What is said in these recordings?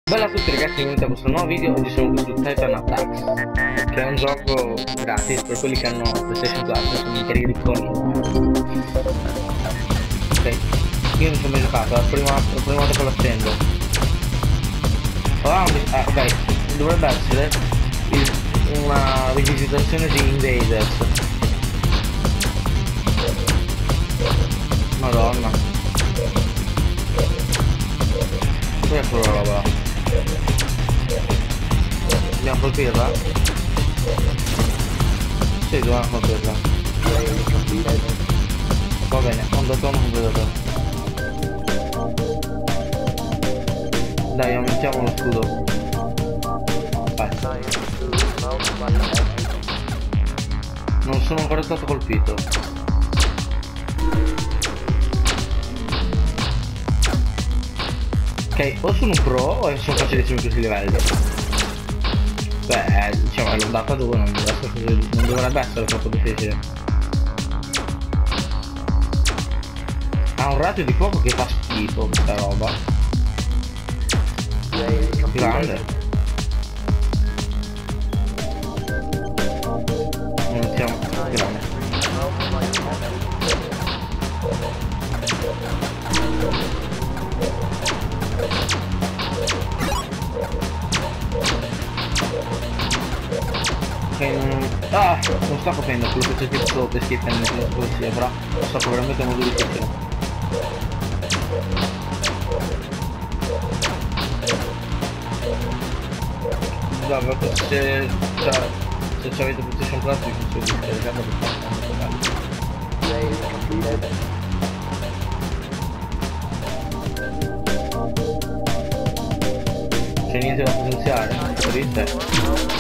Bella a tutti ragazzi, benvenuti a questo nuovo video. Oggi siamo qui su Titan Attacks, che è un gioco gratis per quelli che hanno PlayStation Plus, sono i cari ricconi. Ok, io mi sono mai giocato, la prima volta che lo accendo. Ok, dovrebbe essere una rivisitazione di Invaders. Madonna. Cos'è quella roba? Dobbiamo colpirla? Sì, dobbiamo colpirla. Va bene, onda tono completo. Dai, aumentiamo lo scudo. Vai. Non sono ancora stato colpito. Ok, o sono un pro o sono facilissimi questi livelli. Beh, diciamo, è l'ondata 2, non dovrebbe essere troppo difficile. Ha un raggio di fuoco che fa schifo questa roba. Grande. Non mettiamo grande. Non sto capendo quello che c'è tipo sotto e schifo nel sia, però sto veramente molto difficile. Guarda, se avete PlayStation Plus vi consiglio di scaricarlo perché è molto bello. C'è niente da potenziare, triste.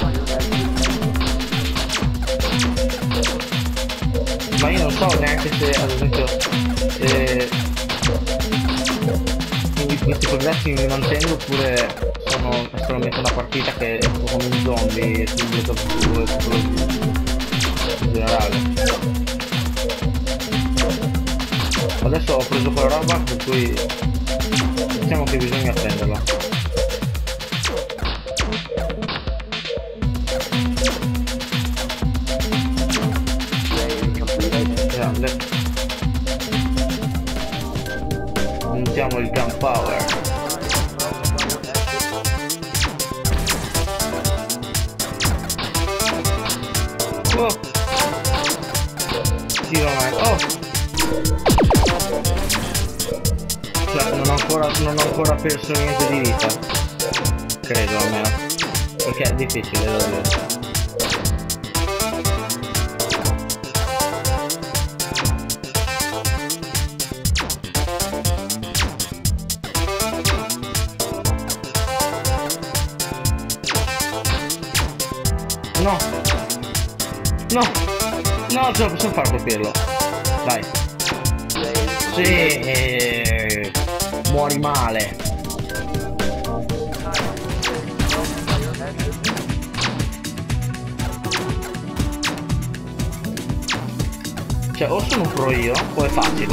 Ma io non so neanche se ad esempio questi progressi mi mantengo oppure sono solamente una partita che è come un zombie in generale. Adesso ho preso quella roba per cui diciamo che bisogna prenderla. Mettiamo il gunpowder. Oh! Tiro mai. Oh! Cioè, non ho ancora perso niente di vita. Credo almeno. Perché è difficile da dire. No! No! No, ce la possiamo fare colpirlo. Dai. Sì, muori male. Cioè, o sono un pro io, o è facile.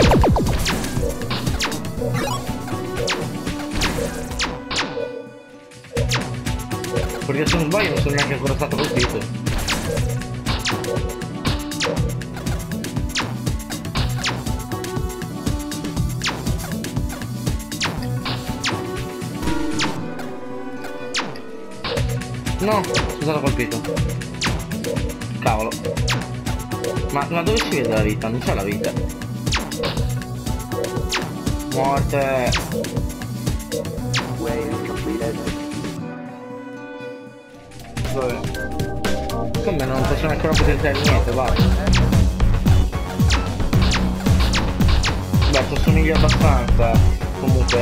Perché se non sbaglio non sono neanche ancora stato colpito. No, sono stato colpito. Cavolo. Ma dove si vede la vita? Non c'è la vita. Morte. Come non posso ancora potenziare niente, basta. Beh, assomiglia abbastanza comunque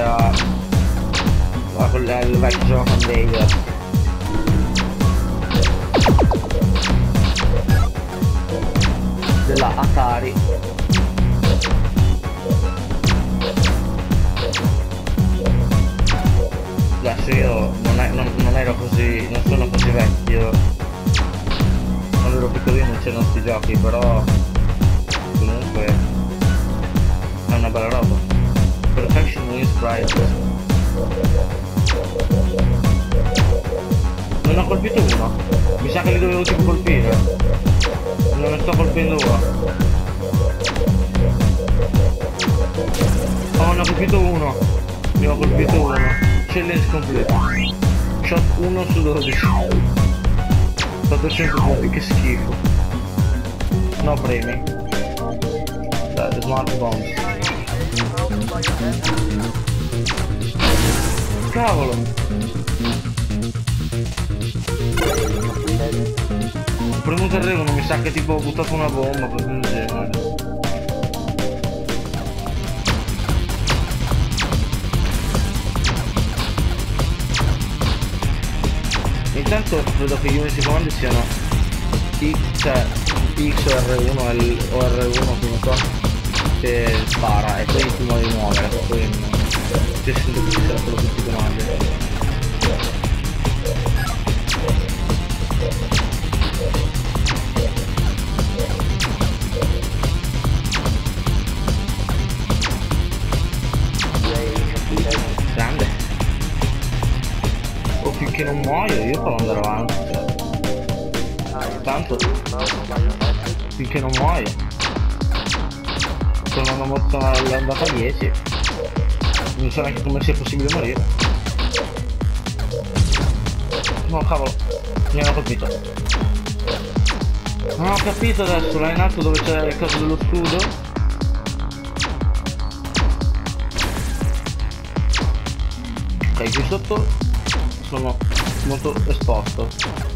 al vecchio gioco Invaders. Della Atari. Adesso io non ero così, non sono così vecchio. Quando ero piccolino non c'erano questi giochi, però comunque è una bella roba. Perfection wins prizes. colpito uno. Mi sa che li dovevo tipo colpire. Non ne sto colpendo ora. Oh, ne ho colpito uno. Ne ho colpito uno. Challenge completo. Shot 1 su 12. 400 punti, che schifo. No premi. Dai, smart bombs. Cavolo. Ho premuto il R1, mi sa che tipo ho buttato una bomba, così del genere. Intanto credo che gli unici comandi siano X o R1 o R1 che non so, che spara e poi ti muovi di muovere, poi non ti sento che ci sarebbero tutti i comandi. Grande. O finché non muoio io provo ad andare avanti, cioè. Tanto finché non muoio sono una mossa all'andata a 10, non so neanche come sia possibile morire. No cavolo, mi hanno colpito. Non ho capito adesso, là in alto dove c'è il caso dello scudo. Ok, qui sotto sono molto esposto.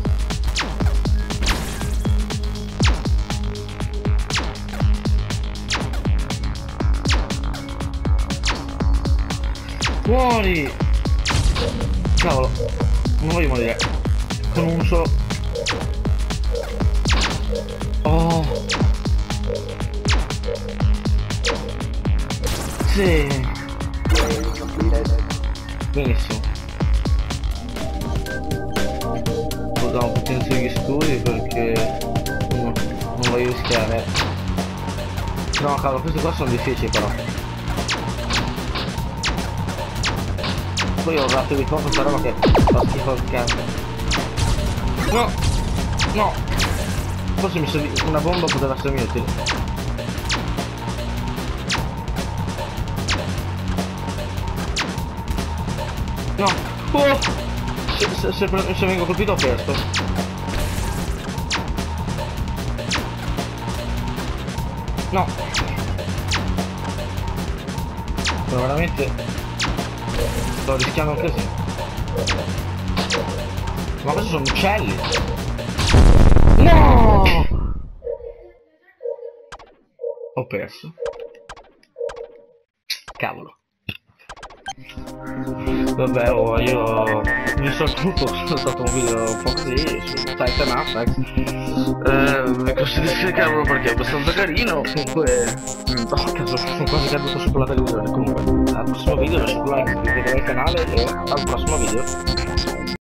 Muori! Cavolo, non voglio morire. Con un solo... Oh! Sì! Benissimo. Usiamo un pochino sugli scudi perché non voglio rischiare. No cavolo, questi qua sono difficili però. Poi ho dato di fuoco questa roba che fa schifo al cazzo. No! No! Forse una bomba poteva essermi utile. No! Oh! Se vengo colpito ho perso. No! Però veramente sto rischiando un casino. Ma questi sono uccelli. No! Ho perso. Cavolo. Vabbè, io mi sono tutto, è stato un video un po' così su Titan Apex. Mi consiglio cavolo perché è abbastanza carino. Comunque, cazzo, sono quasi caduto su quella televisione. Comunque, al prossimo video lasciate like, iscrivetevi al canale e al prossimo video.